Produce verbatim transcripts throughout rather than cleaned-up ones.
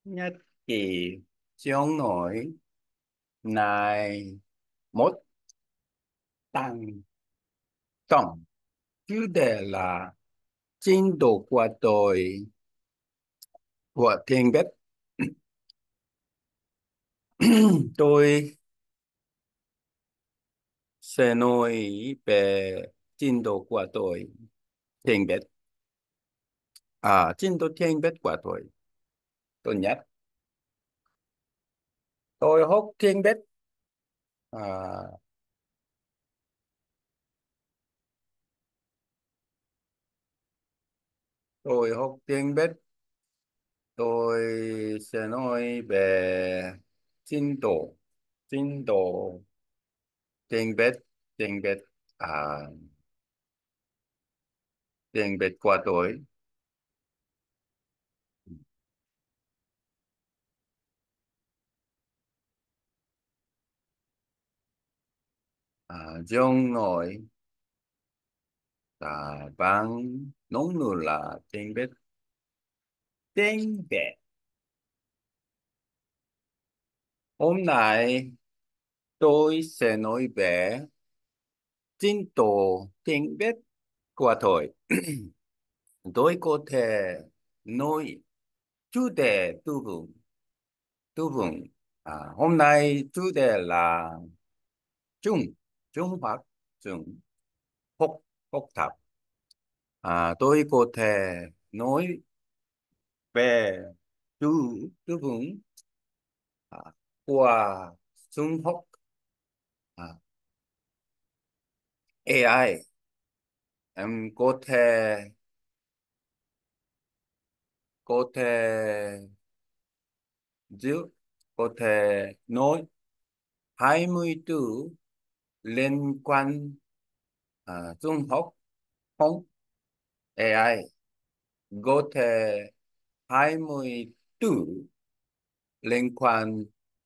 nhất kỳ chống nổi này một tăng tổng chủ đề là trình độ của tôi của tiếng Việt. Tôi sẽ nói về trình độ của tôi tiếng Việt. À, trình độ tiếng Việt của tôi tôi nhất tôi học tiếng Việt. à, tôi học tiếng Việt. Tôi sẽ nói về trình độ trình độ tiếng Việt tiếng Việt à, tiếng Việt của tôi. À, giọng nói là bằng ngôn ngữ là tiếng Việt. Tiếng Việt hôm nay tôi sẽ nói về trình độ tiếng Việt của tôi. Tôi có thể nói chủ đề tư vấn tư vấn à, hôm nay chủ đề là trung trung học trung học học tập. À, tôi có thể nói về tư tư vấn à, của trung học à, a i. Em có thể có thể giữ có thể nói hai mươi từ liên quan à, trung học không a i. Có thể hai mươi từ liên quan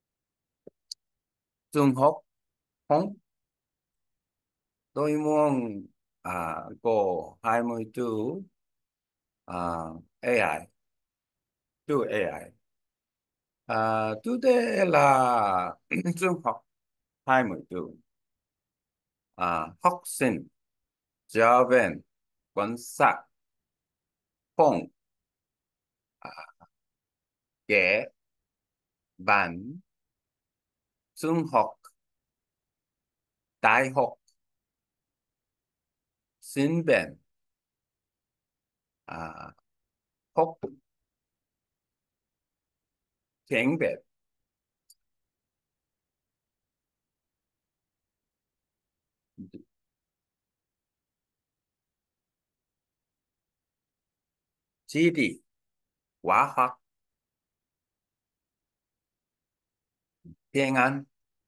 trung học không. Tôi muốn à, có hai mươi từ à, a i từ a i. À, chủ đề là trung học hai mươi từ à, học sinh, giáo viên, quan sát, không à, ghé, bàn, trung học, đại học, sinh viên, à, học tiếng Việt,地理, hóa học, tiếng Anh,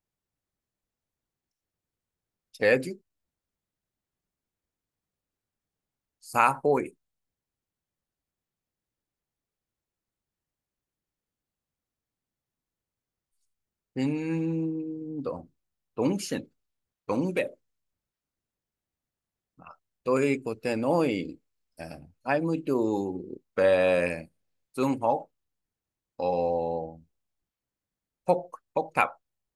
thể dục, xã hội,运动, thông信, tiếng Việt. À, tôi có thể nói à, hai mươi từ về trung học ở học học tập.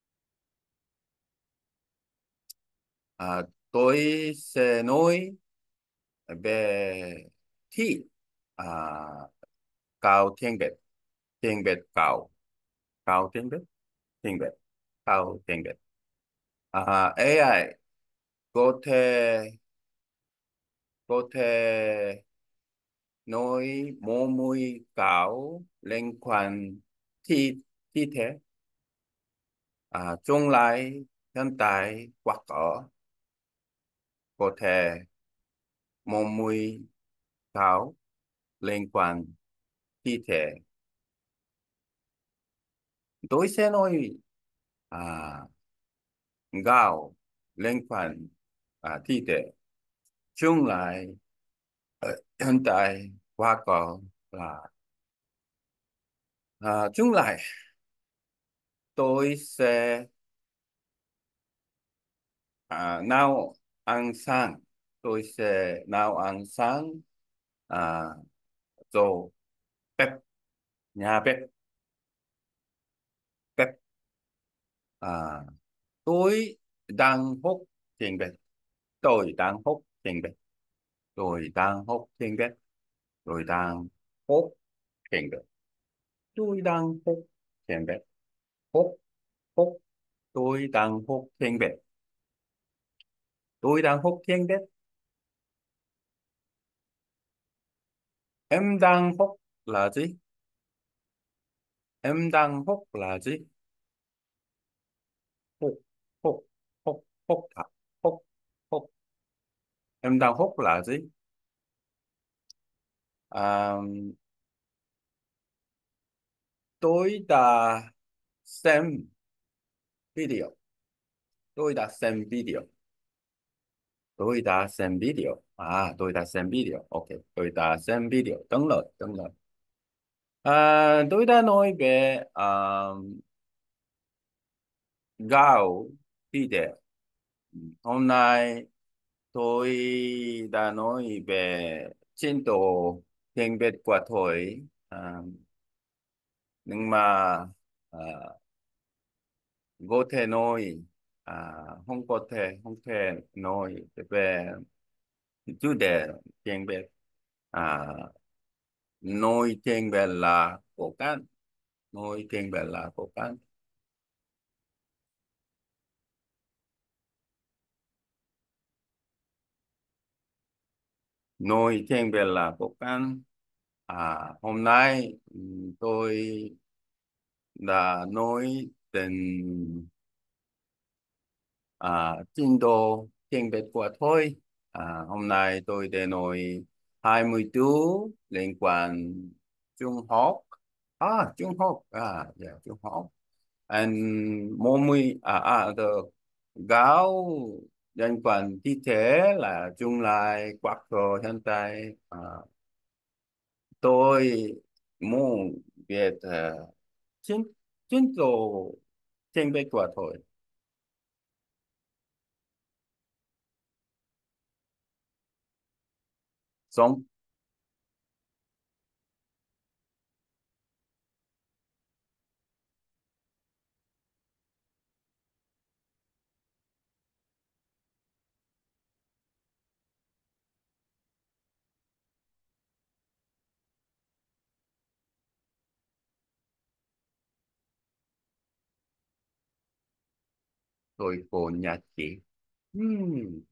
À, tôi sẽ nói về thi à, cao tiếng Việt tiếng Việt cao cao tiếng Việt tiếng Việt cao tiếng Việt. À, a i có thể có thể nói một mươi cao liên quan thi thi thể à, tương lai hiện tại hoặc có có thể một mươi cao liên quan thi thể. Tôi sẽ nói à, gạo liên quan à, thi thể tương lai ờ, hiện tại hoặc có là à, tương lai. Tôi sẽ à, nấu ăn sáng. Tôi sẽ nấu ăn sáng à, rồi bếp nhà bếp. À, tôi đang hút tiền bạc. Tôi đang hút tiền bạc. Tôi đang hút tiền bạc. Tôi đang hút tiền bạc. Tôi đang hút tiền bạc. Hút, hút. Tôi đang hút tiền bạc. Tôi đang hút tiền bạc. Em đang hút là gì? Em đang hút là gì? Hút, hút, hút, hút thật. Hút, hút. Em đang hút là gì? À, tôi đã xem video. Tôi đã xem video. Tôi đã xem video. À, tôi đã xem video. Ok, tôi đã xem video. Đúng rồi, đúng rồi. À, tôi đã nói về à, gạo video. Hôm nay tôi đã nói về trình độ tiếng Việt của tôi. À, nhưng mà à, có thể nói à, không có thể không thể nói về chủ đề tiếng Việt. À, nói tiếng Việt là cố gắng. Nói tiếng Việt là cố gắng. Nói tiếng Việt là cố gắng. À, hôm nay ừm, tôi đã nói đến à, trình độ tiếng Việt của tôi. À, hôm nay tôi đã nói hai mươi thứ liên quan trung học. À, trung học. À, yeah, trung học. And một mươi à, à, the giáo liên quan thi thể là tương lai quá khứ hiện tại. À, tôi muốn biết uh, chính chính độ tiếng Việt của tôi. Xong tôi có nhật ký. Hmm,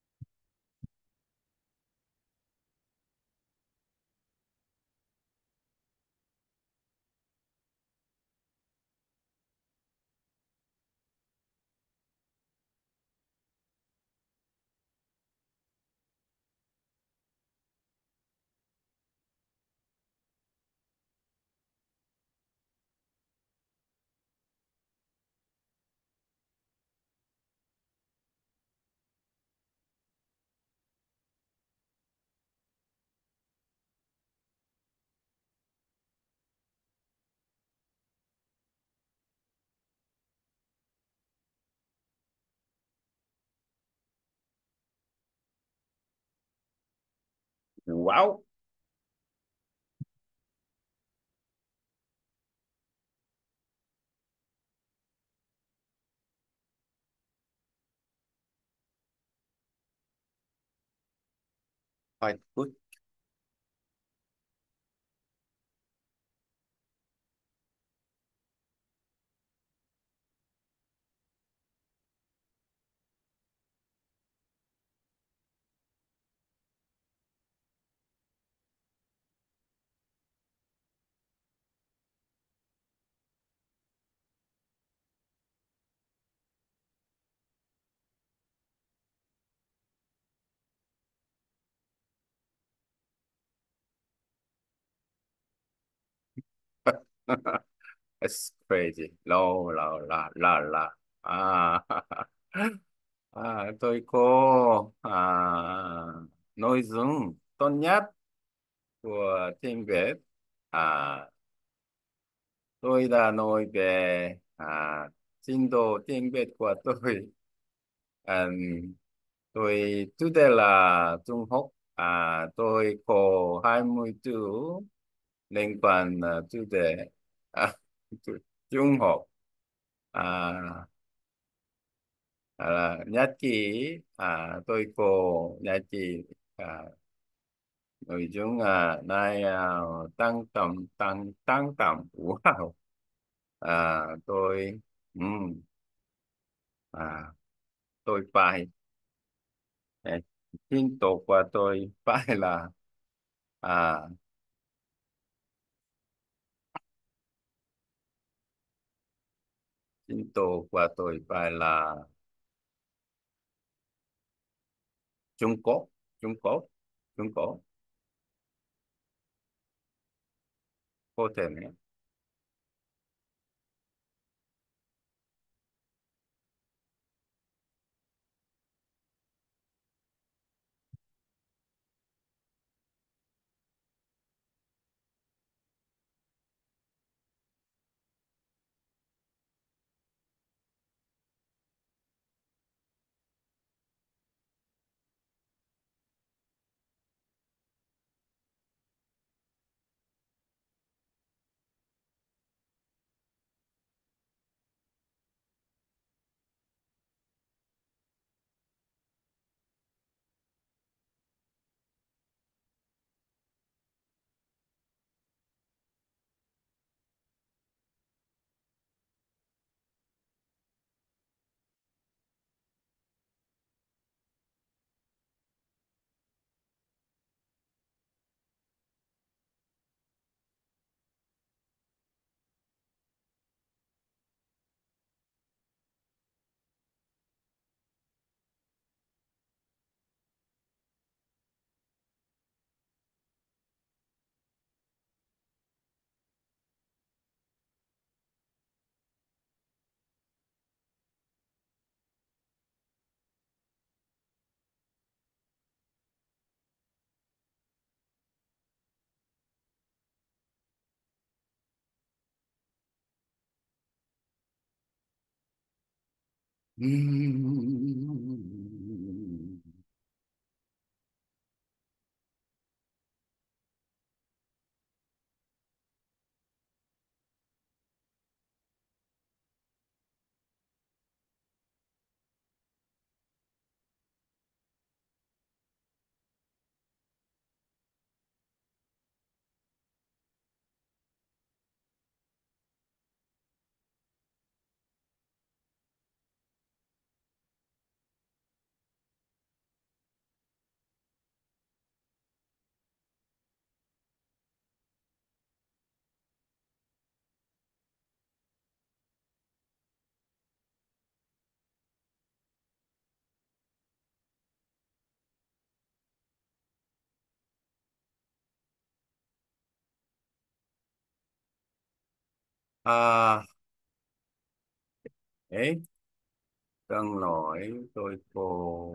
wow, quite good. It's crazy. Lâu, lâu, là, là, là. À, à, tôi có à, nội dung tốt nhất của tiếng Việt. À, tôi đã nói về à, trình độ tiếng Việt của tôi. À, tôi chủ đề là Trung học. À, tôi có hai mươi chữ liên quan à, chủ đề à, Trung học. À, là nhất trí. À, tôi cô nhất trí. À, nội dung à, này à, tăng tầm tăng tăng tầm wow. À, tôi ừm, à, tôi phải eh, tin tục và tôi phải là à, tin tục và tôi phải là Trung Quốc. Trung Quốc. Trung Quốc có thể nhé. Ừm. À, ấy, Tân lỗi tôi cô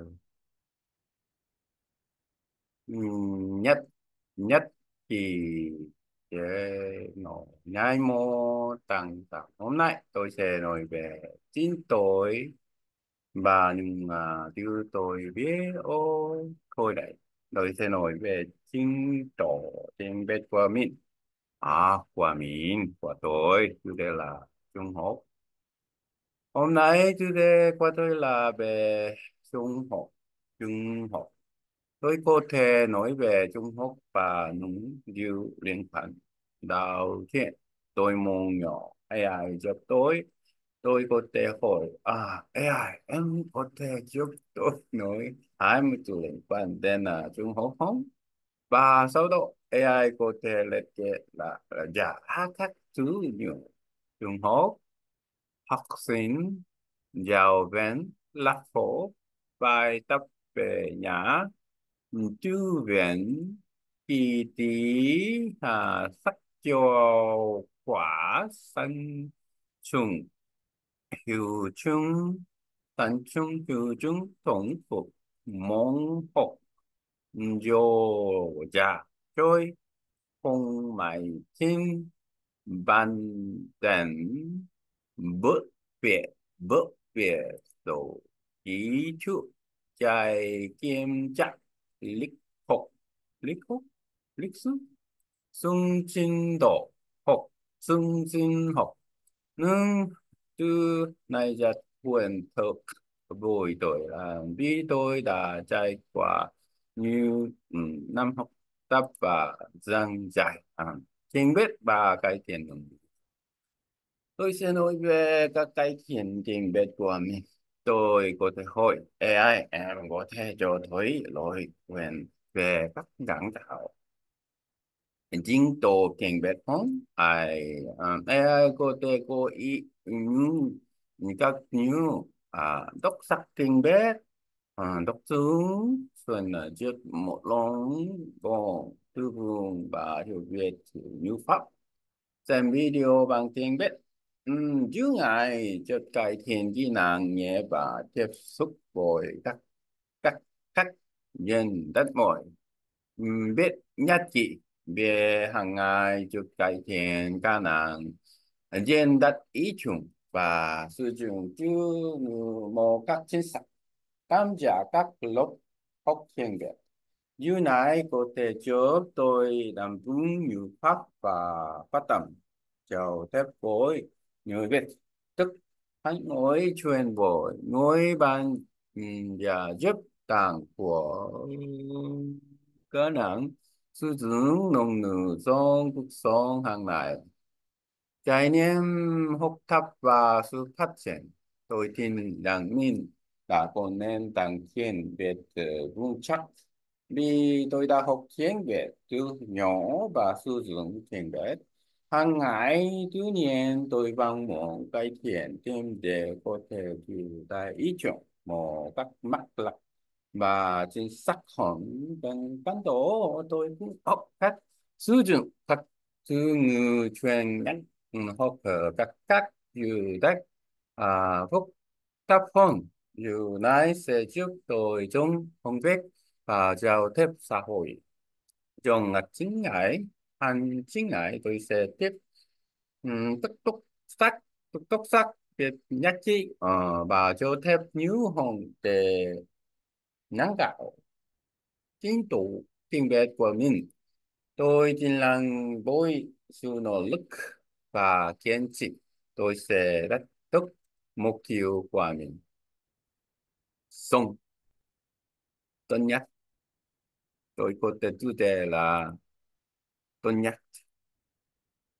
ừm, nhất nhất thì cái nó nhai mô tăng tăng hôm nay tôi sẽ nói về chín tuổi và những à, điều tôi biết ô thôi đấy, tôi sẽ nói về chín tổ trên bếp của mình. À, của mình của tôi chủ đề là Trung Quốc. Hôm nay chủ đề của tôi là về Trung Quốc. Trung Quốc, tôi có thể nói về Trung Quốc và những điều liên quan. Đầu tiên, tôi muốn nhỏ a i giúp tôi. Tôi có thể hỏi, à, a i, em có thể giúp tôi nói hai mươi từ liên quan đến uh, Trung Quốc không? Và sau đó, a i có thể liệt kê là, là giả các thứ như Trung Quốc, học sinh, giáo viên, lạc phố, bài tập về nhà, thư viện, kỳ tí, à, sách giáo khoa, sân trùng, hiệu chung, sân chung, hiệu chung, tổng phục, môn học, dô giả, trôi, không mãi chim, văn tần, bớt biệt, bớt biệt, tổ ký chu, chạy kim chắc, lịch học, lịch học, lịch sử, xung trình độ, học, xung trình học, nâng từ này ra quyền thực, Vui tôi là vì tôi đã trải qua nhiều ừ, năm học tập và giảng dạy à, trên biết ba cái tiền ngôn ngữ. Tôi sẽ nói về các cái thiền tiền biệt của mình. Tôi có thể hỏi a i, em có thể cho tôi lời khuyên về các giảng đạo chính tổ tiền biệt không? Ai, um, a i có thể có ý những các như à, đọc sách tiền biệt, à, đọc chứng, phần là trước một lòng có tư vườn và hiểu biết ngữ pháp xem video bằng tiếng Việt. Ừm, chứ ngại cho cải thiện kỹ năng nghe và tiếp xúc với các các khách nhân đất mỏi. Ừm, biết nhất trị về hàng ngày cho cải thiện khả năng diễn đạt ý chung và sử dụng chữ một cách chính xác. Tham gia các lớp học tiếng Việt như này có thể giúp tôi làm vững ngữ pháp và phát âm chào thép với người Việt, tức hãy nói chuyện với người bạn ừm, và giúp tặng của cơ năng sử dụng ngôn ngữ trong cuộc sống hàng ngày. Trải nghiệm học tập và sự phát triển, tôi tin rằng mình đã có nền tảng tiếng Việt ờ, vững chắc vì tôi đã học tiếng Việt từ nhỏ và sử dụng tiếng Việt hàng ngày. Tuy nhiên tôi vẫn muốn cải thiện thêm để có thể biểu đạt ý tưởng một cách mạch lạc và chính xác hơn. Bằng ban đầu tôi cũng học cách sử dụng các từ ngữ chuyên ngành ừ, hoặc ở các cách như cách à, phức tạp hơn. Điều này sẽ giúp tôi trong công việc và giao tiếp xã hội. Trong ngạch chính ngại, hành chính ngại tôi sẽ tiếp um, tức túc sắc, tức túc sắc việc nhất trí ờ, và cho thêm nhiều hơn để nâng cao chính tụ tiếng Việt của mình. Tôi tin rằng với sự nỗ lực và kiên trì, tôi sẽ đạt được mục tiêu của mình. Xong, tốt nhất, tôi có thể chủ đề là tốt nhất.